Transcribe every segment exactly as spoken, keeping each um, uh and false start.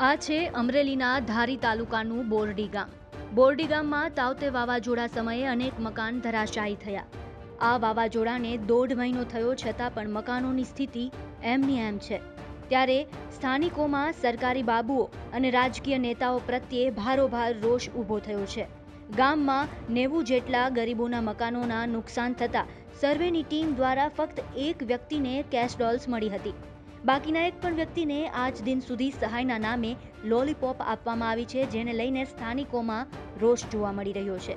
આ છે અમરેલીના ધારી તાલુકાનું બોરડી ગામ। બોરડી ગામમાં તાવતે વાવાઝોડા સમયે અનેક મકાન ધરાશાયી થયા। આ વાવાઝોડાને દોઢ મહિનો થયો છતાં પણ મકાનોની સ્થિતિ એમની એમ છે। ત્યારે સ્થાનિકોમાં સરકારી બાબુઓ અને રાજકીય નેતાઓ પ્રત્યે ભારોભાર રોષ ઊભો થયો છે। ગામમાં નેવું જેટલા ગરીબોના મકાનોના નુકસાન થતા સર્વેની ટીમ દ્વારા ફક્ત એક વ્યક્તિને કેશ ડોલ્સ મળી હતી। બાકીના એક પણ વ્યક્તિને આજ દિન સુધી સહાયના નામે લોલીપોપ આપવામાં આવી છે, જેને લઈને સ્થાનિકોમાં રોષ જોવા મળી રહ્યો છે।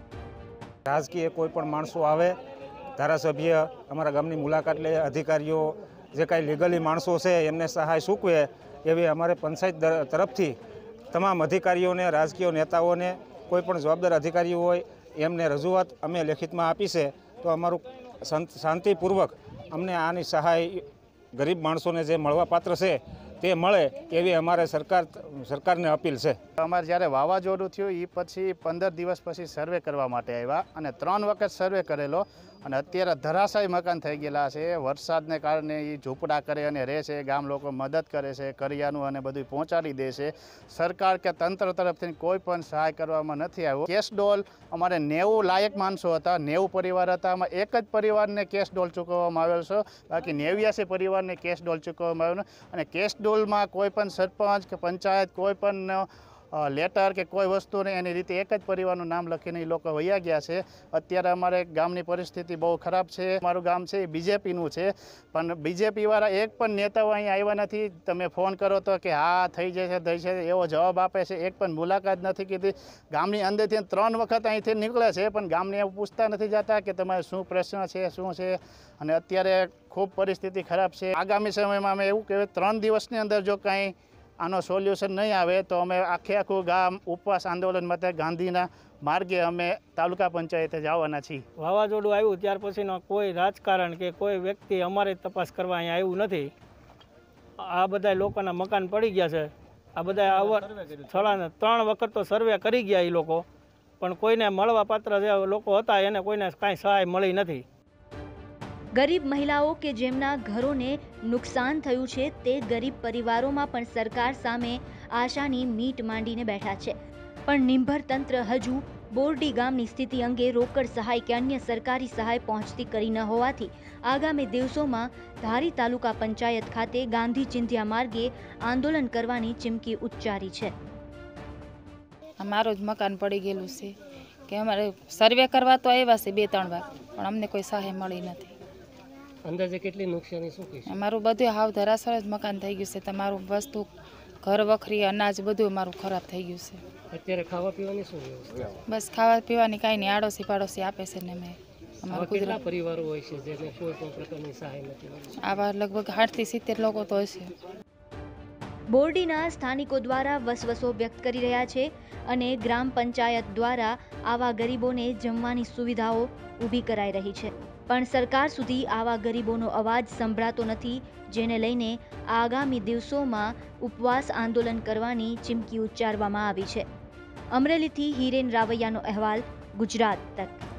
રાજકીય કોઈ પણ માણસો આવે, ધારાસભ્ય અમારા ગામની મુલાકાત લે, અધિકારીઓ જે કાંઈ લીગલી માણસો છે એમને સહાય ચૂકવે એવી અમારે પંચાયત તરફથી તમામ અધિકારીઓને, રાજકીય નેતાઓને, કોઈ પણ જવાબદાર અધિકારીઓ હોય એમને રજૂઆત અમે લેખિતમાં આપી છે। તો અમારું શાંતિપૂર્વક અમને આની સહાય ગરીબ માણસોને જે મળવા પાત્ર છે તે મળે એવી અમારે સરકાર સરકારને અપીલ છે। અમારે જ્યારે વાવાઝોડું થયું એ પછી પંદર દિવસ પછી સર્વે કરવા માટે આવ્યા અને ત્રણ વખત સર્વે કરેલો અને અત્યારે ધરાશાયી મકાન થઈ ગયેલા છે। વરસાદને કારણે એ ઝૂંપડા કરે અને રહે છે, ગામ લોકો મદદ કરે છે, કરિયાનું અને બધું પહોંચાડી દે છે। સરકાર કે તંત્ર તરફથી કોઈ પણ સહાય કરવામાં નથી આવ્યો। કેશ ડોલ અમારે નેવું લાયક માણસો હતા, નેવું પરિવાર હતા, આમાં એક જ પરિવારને કેશ ડોલ ચૂકવવામાં આવેલ છે, બાકી નેવ્યાસી પરિવારને કેશ ડોલ ચૂકવવામાં આવેલો અને કેશ ડોલમાં કોઈ પણ સરપંચ કે પંચાયત કોઈ પણ લેટર કે કોઈ વસ્તુ નહીં, એની રીતે એક જ પરિવારનું નામ લખીને એ લોકો વયા ગયા છે। અત્યારે અમારે ગામની પરિસ્થિતિ બહુ ખરાબ છે। અમારું ગામ છે એ બીજેપીનું છે, પણ બીજેપીવાળા એક પણ નેતાઓ અહીંયા આવ્યા નથી। તમે ફોન કરો તો કે હા થઈ જશે થઈ જશે એવો જવાબ આપે છે, એક પણ મુલાકાત નથી કીધી। ગામની અંદરથી ત્રણ વખત અહીંથી નીકળે છે પણ ગામને એવું પૂછતા નથી જતા કે તમારે શું પ્રશ્ન છે, શું છે। અને અત્યારે ખૂબ પરિસ્થિતિ ખરાબ છે। આગામી સમયમાં અમે એવું કહેવાય ત્રણ દિવસની અંદર જો કાંઈ આનો સોલ્યુશન નહીં આવે તો અમે આખે આખું ગામ ઉપવાસ આંદોલન માટે ગાંધીના માર્ગે અમે તાલુકા પંચાયતે જવાના છીએ। વાવાઝોડું આવ્યું ત્યાર પછીનો કોઈ રાજકારણ કે કોઈ વ્યક્તિ અમારે તપાસ કરવા અહીંયા આવ્યું નથી। આ બધા લોકોના મકાન પડી ગયા છે। આ બધા અવર થોડા ત્રણ વખત તો સર્વે કરી ગયા એ લોકો, પણ કોઈને મળવા પાત્ર જે લોકો હતા એને કોઈને કાંઈ સહાય મળી નથી। ગરીબ મહિલાઓ કે જેમના ઘરોને નુકસાન થયું છે તે ગરીબ પરિવારોમાં પણ સરકાર સામે આશાની મીટ માંડીને બેઠા છે, પણ નિંભર તંત્ર હજુ બોરડી ગામની સ્થિતિ અંગે રોકડ સહાય કે અન્ય સરકારી સહાય પહોંચતી કરી ન હોવાથી આગામી દિવસોમાં ધારી તાલુકા પંચાયત ખાતે ગાંધી ચિંધ્યા માર્ગે આંદોલન કરવાની ચીમકી ઉચ્ચારી છે। અમારું જ મકાન પડી ગયેલું છે કે અમારે સર્વે કરવા તો આવ્યા છે બે ત્રણ વાર, પણ અમને કોઈ સહાય મળી નથી। અંદાજે કેટલી નુકસાની શું કહીશ? અમારું બધું હાવ ધરાસર જ મકાન થઈ ગયું છે। તમારું વસ્તુ ઘર વખરી અનાજ બધું અમારું ખરાબ થઈ ગયું છે। અત્યારે ખાવા પીવાની શું વ્યવસ્થા? બસ ખાવા પીવાની કાંઈ નહીં, આડોશી પાડોશી આપે છે ને અમે અમારા કેટલા પરિવારો હોય છે જેને કોઈ પણ પ્રકારની સહાય નથી મળી? આવા લગભગ આઠ થી સિત્તેર લોકો તો હશે। બોરડીના સ્થાનિકો દ્વારા વસવસો વ્યક્ત કરી રહ્યા છે અને ગ્રામ પંચાયત દ્વારા આવા ગરીબોને જમવાની સુવિધાઓ ઊભી કરાઈ રહી છે, પણ સરકાર સુધી આવા ગરીબોનો અવાજ સંભળાતો નથી, જેને લઈને આગામી દિવસોમાં ઉપવાસ આંદોલન કરવાની ચીમકી ઉચ્ચારવામાં આવી છે। અમરેલીથી હિરેન રાવૈયાનો અહેવાલ, ગુજરાત તક।